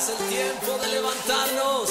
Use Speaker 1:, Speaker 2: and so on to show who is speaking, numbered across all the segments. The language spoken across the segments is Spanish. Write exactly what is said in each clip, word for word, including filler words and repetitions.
Speaker 1: es el tiempo de levantarnos.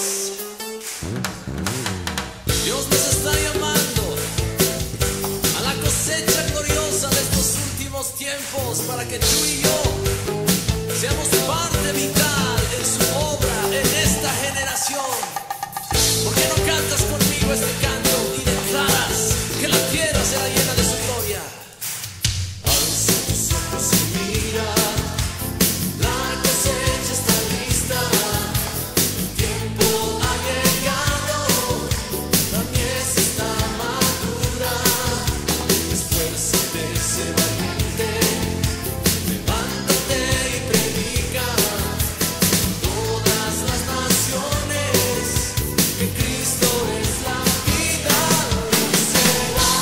Speaker 1: Dios nos está llamando a la cosecha gloriosa de estos últimos tiempos para que tú y yo seamos parte vital en su obra en esta generación. ¿Por qué no cantas conmigo este canto y declaras que la tierra será llena de su gloria? Alza tus ojos y mira, la cosecha está lista, el tiempo ha llegado, la mies está madura. Esfuérzate, sé valiente, levántate y predica a todas las naciones que Cristo es la vida. Y será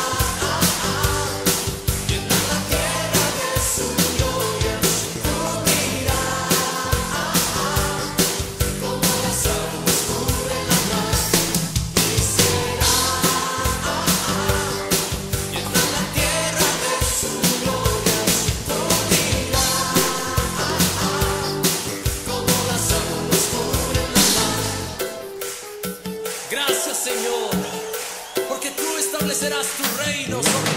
Speaker 1: llena la tierra de su gloria, tú mira como las aguas cubren la mar. Y será llena la tierra de su gloria, tú mira como las aguas cubren la mar. Gracias, Señor, porque tú establecerás tu reino sobre